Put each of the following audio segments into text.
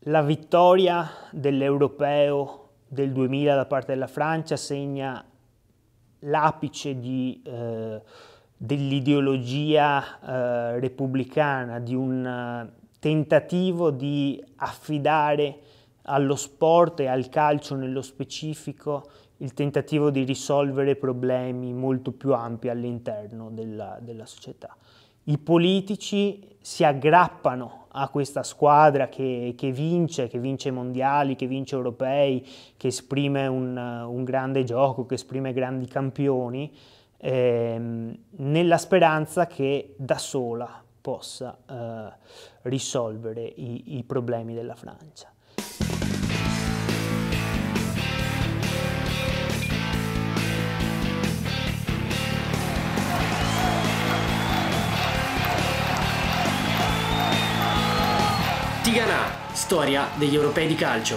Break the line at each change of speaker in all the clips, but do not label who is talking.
La vittoria dell'Europeo del 2000 da parte della Francia segna l'apice dell'ideologia repubblicana, di un tentativo di affidare allo sport e al calcio nello specifico il tentativo di risolvere problemi molto più ampi all'interno della società. I politici si aggrappano a questa squadra che vince i mondiali, che vince europei, che esprime un grande gioco, che esprime grandi campioni, nella speranza che da sola possa risolvere i problemi della Francia.
Tigana, storia degli europei di calcio.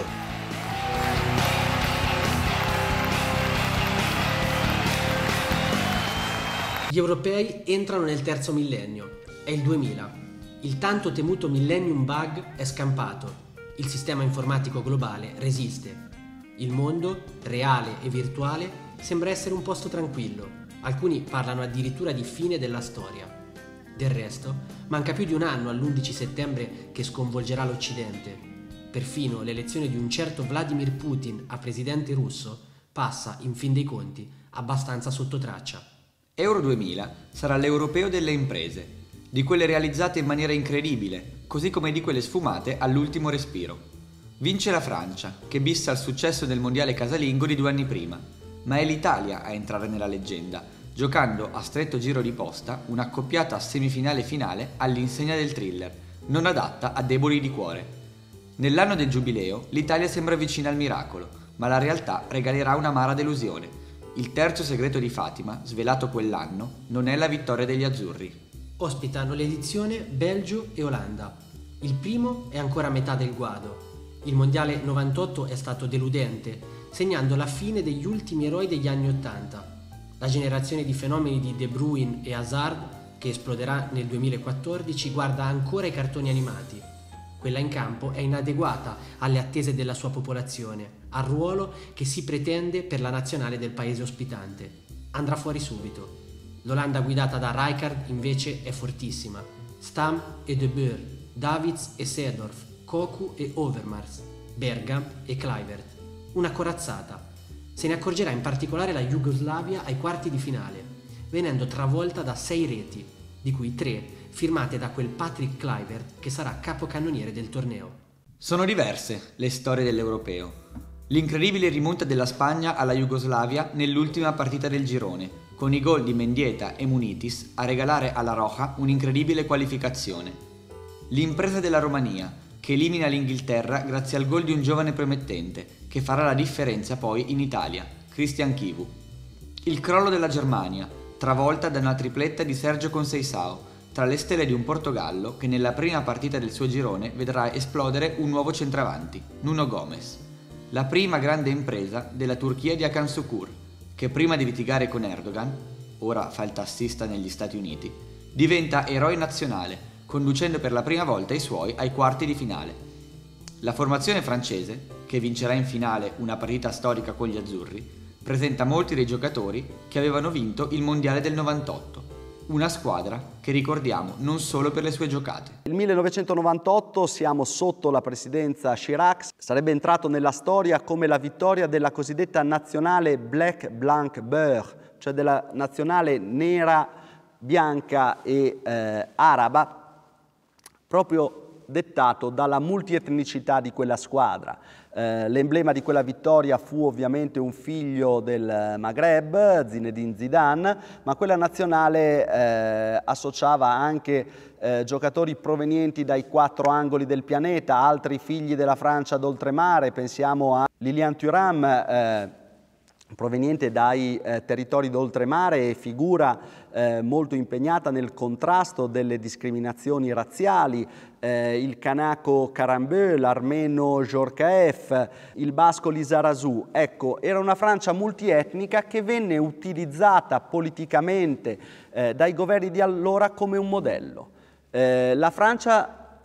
Gli europei entrano nel terzo millennio, è il 2000. Il tanto temuto millennium bug è scampato, il sistema informatico globale resiste. Il mondo, reale e virtuale, sembra essere un posto tranquillo, alcuni parlano addirittura di fine della storia. Del resto, manca più di un anno all'11 settembre che sconvolgerà l'Occidente. Perfino l'elezione di un certo Vladimir Putin a presidente russo passa, in fin dei conti, abbastanza sotto traccia.
Euro 2000 sarà l'europeo delle imprese, di quelle realizzate in maniera incredibile, così come di quelle sfumate all'ultimo respiro. Vince la Francia, che bissa al successo del mondiale casalingo di 2 anni prima, ma è l'Italia a entrare nella leggenda, giocando a stretto giro di posta un'accoppiata semifinale-finale all'insegna del thriller, non adatta a deboli di cuore. Nell'anno del giubileo l'Italia sembra vicina al miracolo, ma la realtà regalerà un'amara delusione. Il terzo segreto di Fatima, svelato quell'anno, non è la vittoria degli azzurri.
Ospitano l'edizione Belgio e Olanda. Il primo è ancora a metà del guado. Il mondiale 98 è stato deludente, segnando la fine degli ultimi eroi degli anni 80. La generazione di fenomeni di De Bruyne e Hazard, che esploderà nel 2014, guarda ancora i cartoni animati. Quella in campo è inadeguata alle attese della sua popolazione, al ruolo che si pretende per la nazionale del paese ospitante. Andrà fuori subito. L'Olanda guidata da Rijkaard invece è fortissima. Stam e De Boer, Davids e Seedorf, Cocu e Overmars, Bergkamp e Kluivert. Una corazzata. Se ne accorgerà in particolare la Jugoslavia ai quarti di finale, venendo travolta da 6 reti, di cui 3 firmate da quel Patrick Kluivert che sarà capocannoniere del torneo.
Sono diverse le storie dell'europeo. L'incredibile rimonta della Spagna alla Jugoslavia nell'ultima partita del girone, con i gol di Mendieta e Munitis a regalare alla Roja un'incredibile qualificazione. L'impresa della Romania, che elimina l'Inghilterra grazie al gol di un giovane promettente, che farà la differenza poi in Italia, Christian Chivu. Il crollo della Germania, travolta da una tripletta di Sergio Conceição, tra le stelle di un Portogallo che nella prima partita del suo girone vedrà esplodere un nuovo centravanti, Nuno Gomes. La prima grande impresa della Turchia di Hakan Şükür, che prima di litigare con Erdogan, ora fa il tassista negli Stati Uniti, diventa eroe nazionale, conducendo per la prima volta i suoi ai quarti di finale. La formazione francese, che vincerà in finale una partita storica con gli azzurri, presenta molti dei giocatori che avevano vinto il mondiale del 98, una squadra che ricordiamo non solo per le sue giocate.
Nel 1998 siamo sotto la presidenza Chirac, sarebbe entrato nella storia come la vittoria della cosiddetta nazionale Black Blanc Beurre, cioè della nazionale nera, bianca e araba, proprio dettato dalla multietnicità di quella squadra. L'emblema di quella vittoria fu ovviamente un figlio del Maghreb, Zinedine Zidane, ma quella nazionale associava anche giocatori provenienti dai 4 angoli del pianeta, altri figli della Francia d'oltremare, pensiamo a Lilian Thuram, proveniente dai territori d'oltremare e figura molto impegnata nel contrasto delle discriminazioni razziali, il kanako Karambeu, l'armeno Djorkaeff, il basco Lizarazu. Ecco, era una Francia multietnica che venne utilizzata politicamente dai governi di allora come un modello. La Francia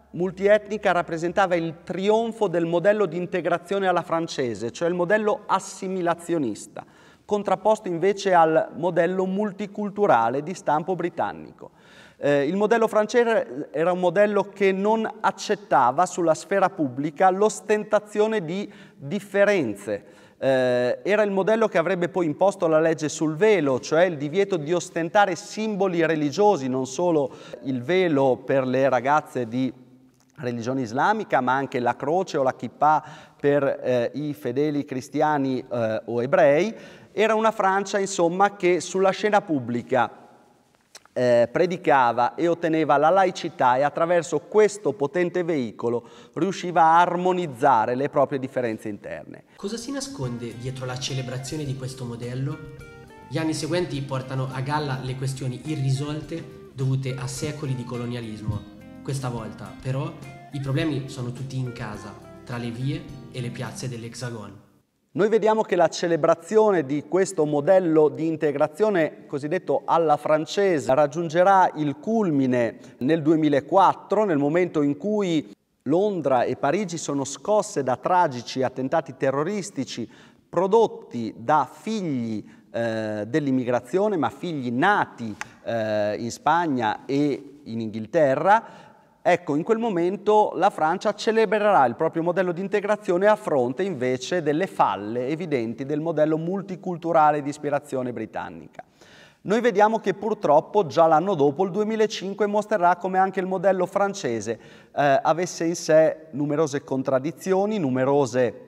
multietnica rappresentava il trionfo del modello di integrazione alla francese, cioè il modello assimilazionista, contrapposto invece al modello multiculturale di stampo britannico. Il modello francese era un modello che non accettava sulla sfera pubblica l'ostentazione di differenze. Era il modello che avrebbe poi imposto la legge sul velo, cioè il divieto di ostentare simboli religiosi, non solo il velo per le ragazze di religione islamica, ma anche la croce o la kippah per i fedeli cristiani o ebrei. Era una Francia, insomma, che sulla scena pubblica predicava e otteneva la laicità e attraverso questo potente veicolo riusciva a armonizzare le proprie differenze interne.
Cosa si nasconde dietro la celebrazione di questo modello? Gli anni seguenti portano a galla le questioni irrisolte dovute a secoli di colonialismo. Questa volta, però, i problemi sono tutti in casa, tra le vie e le piazze dell'Hexagon.
Noi vediamo che la celebrazione di questo modello di integrazione cosiddetto alla francese raggiungerà il culmine nel 2004, nel momento in cui Londra e Parigi sono scosse da tragici attentati terroristici prodotti da figli dell'immigrazione, ma figli nati in Spagna e in Inghilterra. Ecco, in quel momento la Francia celebrerà il proprio modello di integrazione a fronte invece delle falle evidenti del modello multiculturale di ispirazione britannica. Noi vediamo che purtroppo già l'anno dopo, il 2005, mostrerà come anche il modello francese avesse in sé numerose contraddizioni, numerose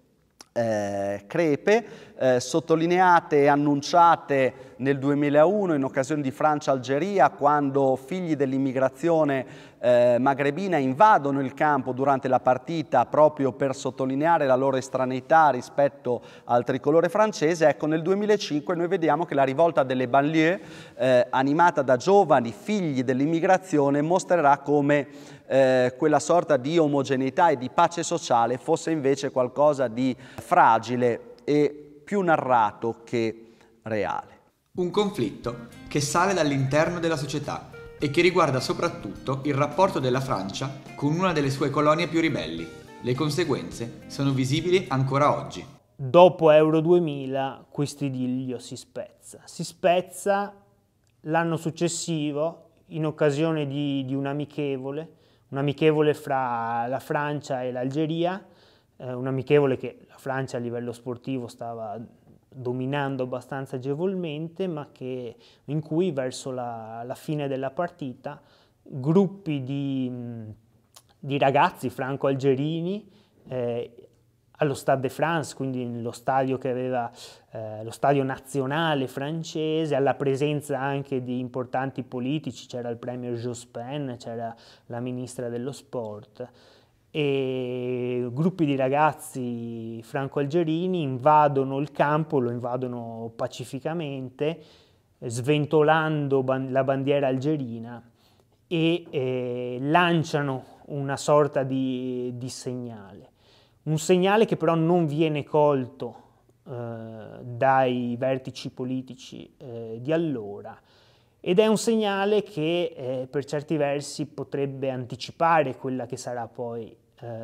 crepe, sottolineate e annunciate nel 2001 in occasione di Francia-Algeria, quando figli dell'immigrazione magrebina invadono il campo durante la partita proprio per sottolineare la loro estraneità rispetto al tricolore francese. Ecco, nel 2005 noi vediamo che la rivolta delle banlieue, animata da giovani figli dell'immigrazione, mostrerà come quella sorta di omogeneità e di pace sociale fosse invece qualcosa di fragile e più narrato che reale.
Un conflitto che sale dall'interno della società e che riguarda soprattutto il rapporto della Francia con una delle sue colonie più ribelli. Le conseguenze sono visibili ancora oggi.
Dopo Euro 2000 questo idillio si spezza. Si spezza l'anno successivo in occasione di un amichevole fra la Francia e l'Algeria, un amichevole che la Francia a livello sportivo stava dominando abbastanza agevolmente, ma in cui verso la fine della partita gruppi di ragazzi franco-algerini allo Stade de France, quindi nello stadio che aveva lo stadio nazionale francese, alla presenza anche di importanti politici, c'era il premier Jospin, c'era la ministra dello sport, e gruppi di ragazzi franco-algerini invadono il campo, lo invadono pacificamente, sventolando la bandiera algerina e lanciano una sorta di segnale. Un segnale che però non viene colto dai vertici politici di allora, ed è un segnale che per certi versi potrebbe anticipare quella che sarà poi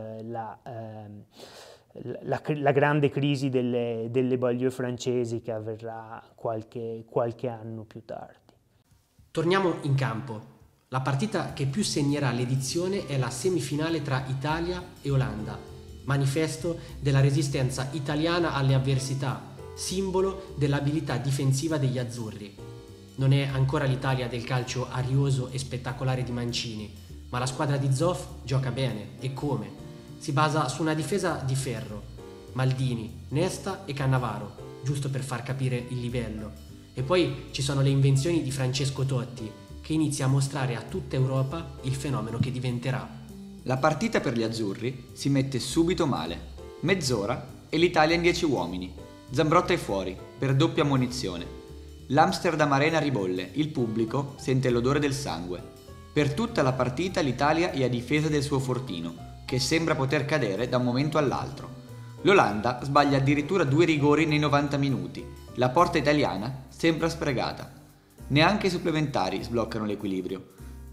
la grande crisi delle banlieue francesi, che avverrà qualche anno più tardi.
Torniamo in campo. La partita che più segnerà l'edizione è la semifinale tra Italia e Olanda, manifesto della resistenza italiana alle avversità, simbolo dell'abilità difensiva degli azzurri. Non è ancora l'Italia del calcio arioso e spettacolare di Mancini, ma la squadra di Zoff gioca bene, e come? Si basa su una difesa di ferro: Maldini, Nesta e Cannavaro, giusto per far capire il livello. E poi ci sono le invenzioni di Francesco Totti, che inizia a mostrare a tutta Europa il fenomeno che diventerà.
La partita per gli azzurri si mette subito male. Mezz'ora e l'Italia in 10 uomini. Zambrotta è fuori, per doppia ammonizione. L'Amsterdam Arena ribolle, il pubblico sente l'odore del sangue. Per tutta la partita l'Italia è a difesa del suo fortino, che sembra poter cadere da un momento all'altro. L'Olanda sbaglia addirittura 2 rigori nei 90 minuti. La porta italiana sembra sprecata. Neanche i supplementari sbloccano l'equilibrio.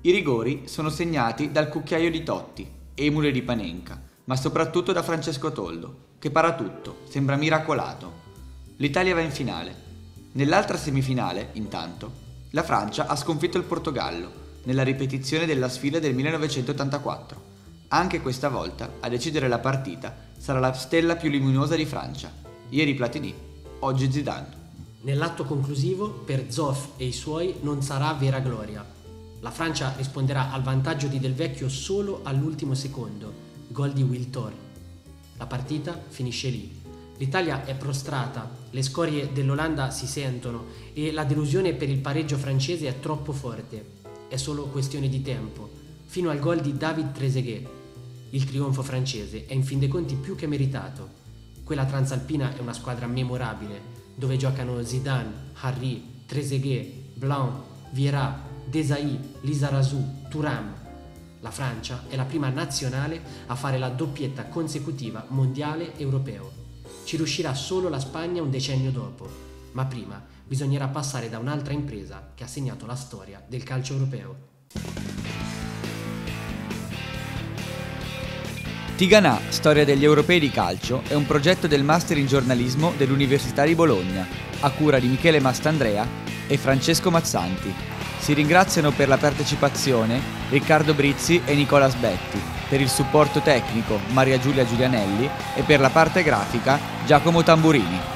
I rigori sono segnati dal cucchiaio di Totti, emule di Panenka, ma soprattutto da Francesco Toldo, che para tutto, sembra miracolato. L'Italia va in finale. Nell'altra semifinale, intanto, la Francia ha sconfitto il Portogallo, nella ripetizione della sfida del 1984. Anche questa volta, a decidere la partita, sarà la stella più luminosa di Francia. Ieri Platini, oggi Zidane.
Nell'atto conclusivo, per Zoff e i suoi non sarà vera gloria. La Francia risponderà al vantaggio di Del Vecchio solo all'ultimo secondo, gol di Wiltor. La partita finisce lì. L'Italia è prostrata, le scorie dell'Olanda si sentono e la delusione per il pareggio francese è troppo forte. È solo questione di tempo, fino al gol di David Trezeguet. Il trionfo francese è in fin dei conti più che meritato. Quella transalpina è una squadra memorabile, dove giocano Zidane, Henry, Trezeguet, Blanc, Vieira, Desailly, Lizarazu, Thuram. La Francia è la prima nazionale a fare la doppietta consecutiva mondiale-europeo. Ci riuscirà solo la Spagna un decennio dopo, ma prima bisognerà passare da un'altra impresa che ha segnato la storia del calcio europeo.
Tigana, storia degli europei di calcio, è un progetto del Master in giornalismo dell'Università di Bologna, a cura di Michele Mastandrea e Francesco Mazzanti. Si ringraziano per la partecipazione Riccardo Brizzi e Nicola Sbetti, per il supporto tecnico Maria Giulia Giulianelli e per la parte grafica Giacomo Tamburini.